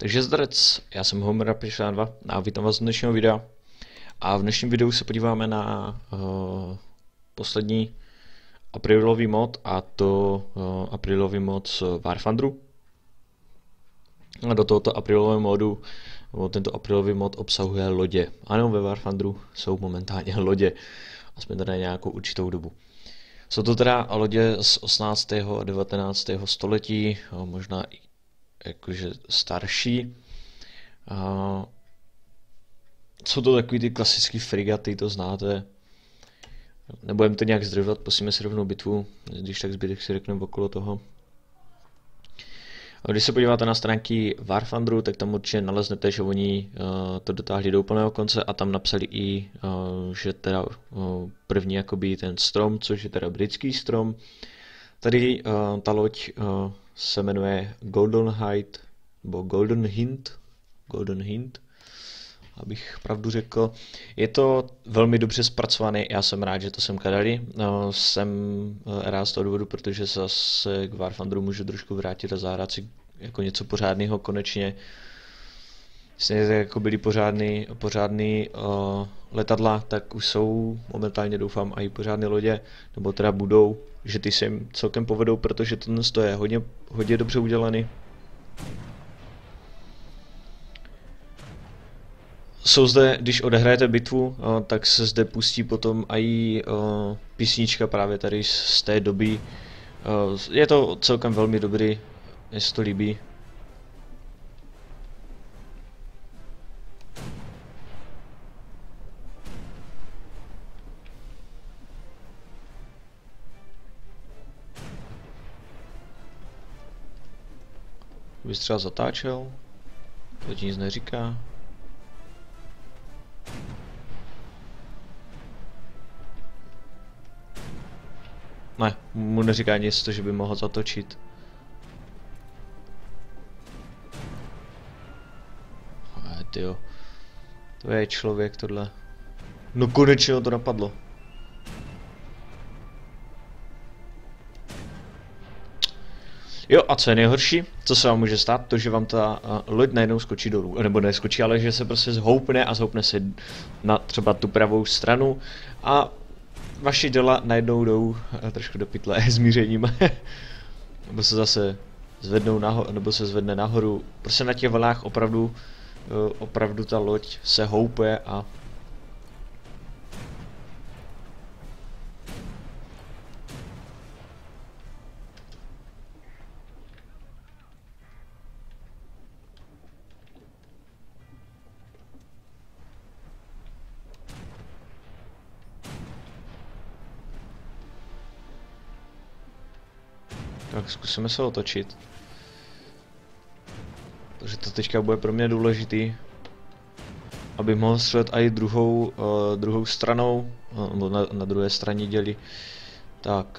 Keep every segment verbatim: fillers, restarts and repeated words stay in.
Takže zdarec, já jsem Homer Napišná dva a vítám vás z dnešního videa. A v dnešním videu se podíváme na uh, poslední aprílový mod, a to uh, aprílový mod z War Thunderu. A do tohoto aprílového modu, nebo tento aprílový mod obsahuje lodě. Ano, ve War Thunderu jsou momentálně lodě, aspoň tady nějakou určitou dobu. Jsou to teda lodě z osmnáctého a devatenáctého století, možná i jakože starší. A jsou to takový ty klasický frigaty, to znáte. Nebudeme to nějak zdržovat, pustíme si rovnou bitvu, když tak zbytek si řekneme okolo toho. A když se podíváte na stránky War Thunderu, tak tam určitě naleznete, že oni uh, to dotáhli do úplného konce a tam napsali i, uh, že teda uh, první jakoby ten strom, což je teda britský strom. Tady uh, ta loď uh, se jmenuje Golden Height, nebo Golden Hint, Golden Hint, abych pravdu řekl. Je to velmi dobře zpracované, já jsem rád, že to sem dali. Uh, jsem uh, rád z toho důvodu, protože zase k War Thunderu můžu trošku vrátit a zahrát si jako něco pořádného konečně. Stejně tak jako byly pořádný, pořádný uh, letadla, tak už jsou momentálně doufám i pořádné lodě, nebo teda budou, že ty se jim celkem povedou, protože to je hodně, hodně dobře udělaný. Jsou zde, když odehrajete bitvu, uh, tak se zde pustí potom i uh, písnička právě tady z té doby. Uh, je to celkem velmi dobrý, mně se to líbí. Kdybys třeba zatáčel, to ti nic neříká. Ne, mu neříká nic to, že by mohl zatočit. Ale tyjo, to je člověk tohle. No konečně to napadlo. Jo, a co je nejhorší? Co se vám může stát? To, že vám ta uh, loď najednou skočí dolů. Nebo neskočí, ale že se prostě zhoupne a zhoupne se na třeba tu pravou stranu. A vaši děla najednou jdou uh, trošku do pytle s mířením. Nebo se zase zvednou nahoru, nebo se zvedne nahoru. Prostě na těch vlnách opravdu, uh, opravdu ta loď se houpe a tak zkusíme se otočit. Takže to teďka bude pro mě důležitý, aby mohl střelit i druhou, uh, druhou stranou, nebo na, na druhé straně děli. Tak.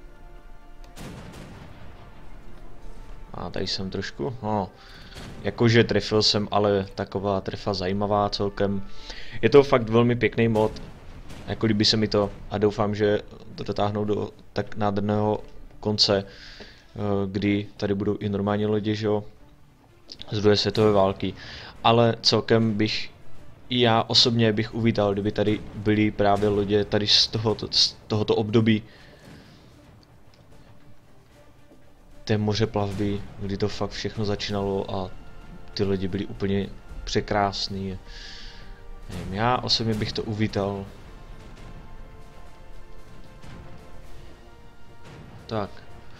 A tady jsem trošku, no, jakože trefil jsem, ale taková trefa zajímavá celkem. Je to fakt velmi pěkný mod, jako líbí se mi to a doufám, že to dotáhnou do tak nádherného konce, kdy tady budou i normální lidi, že jo, z druhé světové války. Ale celkem bych, i já osobně bych uvítal, kdyby tady byly právě lodě tady z tohoto, z tohoto období té mořeplavby, kdy to fakt všechno začínalo a ty lidi byly úplně překrásný. Nevím, já osobně bych to uvítal. Tak.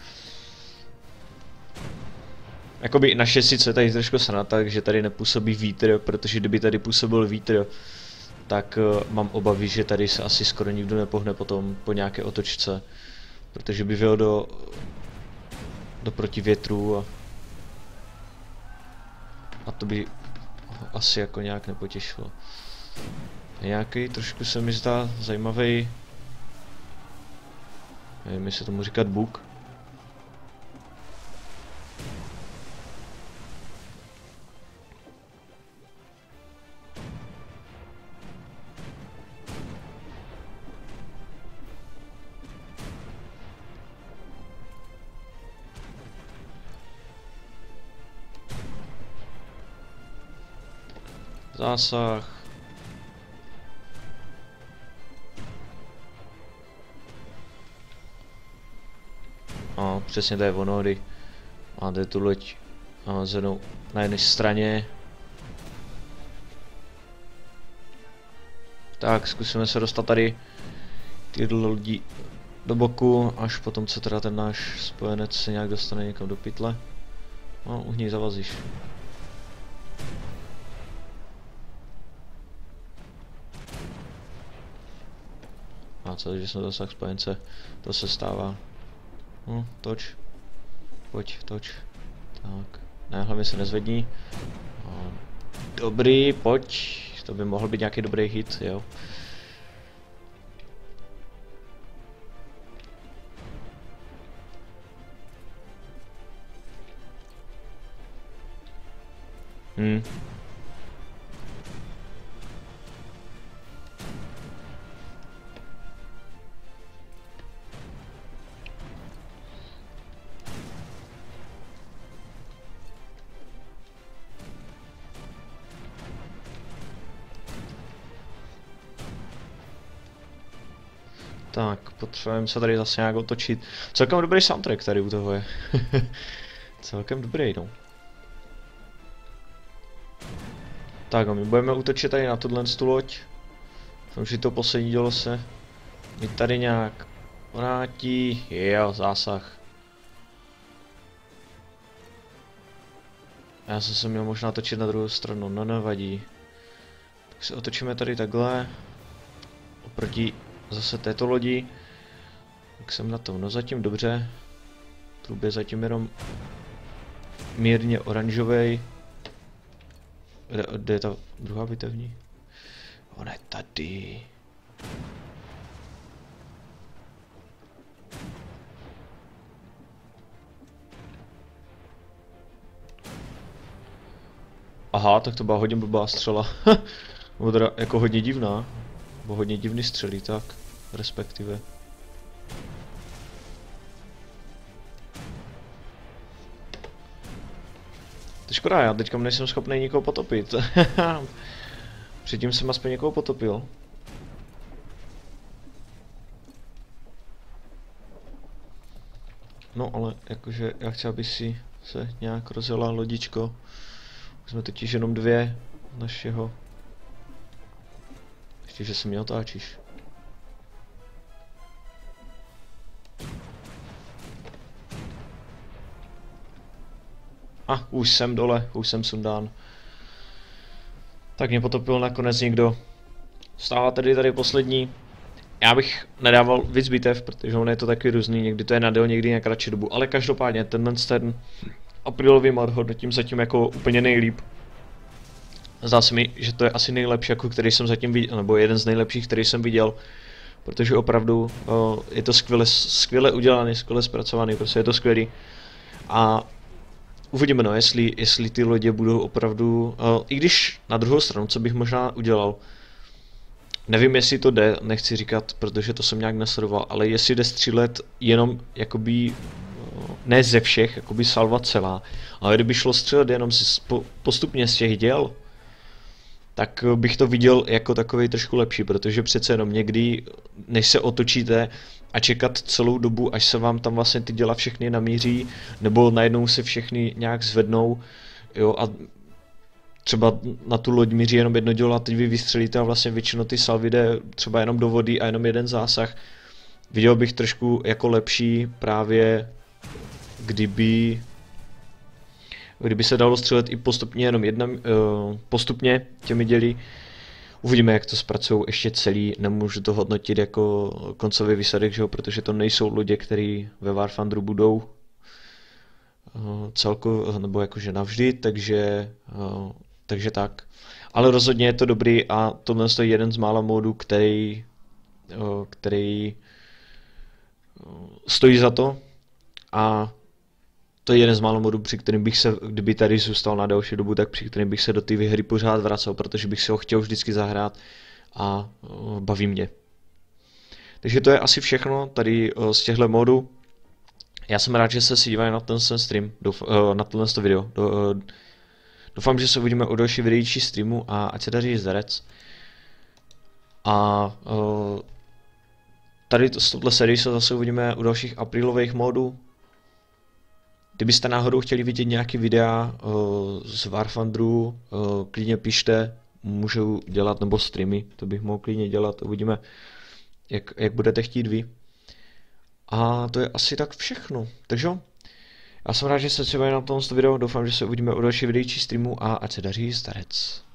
Jakoby naše sice tady trošku srana, takže tady nepůsobí vítr, protože kdyby tady působil vítr, tak uh, mám obavy, že tady se asi skoro nikdo nepohne potom po nějaké otočce, protože by vyjel do, do protivětru a, a to by asi jako nějak nepotěšilo. Nějaký trošku se mi zdá zajímavý, nevím, jestli tomu říkat bug. Zásah. A přesně to je ono, kdy máte tu loď zenou na jedné straně. Tak, zkusíme se dostat tady tyhle lidi do boku, až potom co teda ten náš spojenec se nějak dostane někam do pytle. No, u něj zavazíš. A co, že jsme dosah spojence, to se stává. No, toč. Pojď, toč. Tak, ne, hlavně se nezvední. No, dobrý, pojď. To by mohl být nějaký dobrý hit, jo. Hmm. Tak, potřebujeme se tady zase nějak otočit. Celkem dobrý soundtrack tady u toho je. Celkem dobrý, no. Tak a my budeme útočit tady na tohle loď. Doufám, že to poslední dělo se mi tady nějak vrátí. Jo, zásah. Já jsem se měl možná točit na druhou stranu, no nevadí. Tak se otočíme tady takhle. Oproti zase této lodi. Tak jsem na tom, no zatím dobře. Trub je zatím jenom mírně oranžovej. Kde, kde je ta druhá bitevní? Ona je tady. Aha, tak to byla hodně blbá střela. Nebo teda jako hodně divná. Nebo hodně divný střelí, tak. Respektive. To je škoda, já teďka nejsem schopný nikoho potopit. Předtím jsem aspoň někoho potopil. No ale jakože já chci, aby si se nějak rozjela lodičko. Už jsme totiž jenom dvě našeho. Ještě, že se mě otáčíš. A, ah, už jsem dole, už jsem sundán. Tak mě potopil nakonec někdo. Stává tedy tady poslední. Já bych nedával víc bitev, protože on je to taky různý, někdy to je na déle, někdy na kratší dobu. Ale každopádně tenhle ten aprílový mod hodnotím zatím jako úplně nejlíp. Zdá se mi, že to je asi nejlepší, jako který jsem zatím viděl, nebo jeden z nejlepších, který jsem viděl. Protože opravdu o, je to skvěle, skvěle udělaný, skvěle zpracovaný, prostě je to skvělý. A uvidíme, no, jestli, jestli ty lodě budou opravdu, o, i když na druhou stranu, co bych možná udělal, nevím, jestli to jde, nechci říkat, protože to jsem nějak nesledoval, ale jestli jde střílet jenom, jakoby, ne ze všech, jakoby salva celá, ale kdyby šlo střílet jenom z, po, postupně z těch děl, tak bych to viděl jako takový trošku lepší, protože přece jenom někdy, než se otočíte a čekat celou dobu, až se vám tam vlastně ty děla všechny namíří, nebo najednou se všechny nějak zvednou, jo, a třeba na tu loď míří jenom jedno dělo a teď vy vystřelíte a vlastně většinou ty salvy jde třeba jenom do vody a jenom jeden zásah. Viděl bych trošku jako lepší právě, kdyby kdyby se dalo střílet i postupně jenom jedna, uh, postupně těmi děly. Uvidíme, jak to zpracují ještě celý, nemůžu to hodnotit jako koncový výsledek, že jo, protože to nejsou lodě, které ve War Thunderu budou uh, celko, nebo jakože navždy, takže, uh, takže tak. Ale rozhodně je to dobrý a tohle je jeden z mála módů, který, uh, který uh, stojí za to a to je jeden z málo modů, při kterým bych se, kdyby tady zůstal na další dobu, tak při kterým bych se do té hry pořád vracel, protože bych si ho chtěl vždycky zahrát a uh, baví mě. Takže to je asi všechno tady uh, z těchto modů. Já jsem rád, že jste si dívali na ten stream, douf, uh, na tohle video. Do, uh, Doufám, že se uvidíme u další videí či streamu a ať se daří zdarec. A uh, tady to, z tohle sérii se zase uvidíme u dalších aprílových módů. Kdybyste náhodou chtěli vidět nějaký videa uh, z War Thunderu, uh, klidně pište, můžu dělat, nebo streamy, to bych mohl klidně dělat, uvidíme, jak, jak budete chtít vy. A to je asi tak všechno, takže jo. Já jsem rád, že jste se dívali na tomto video, doufám, že se uvidíme u další videí či streamu a ať se daří zdarec.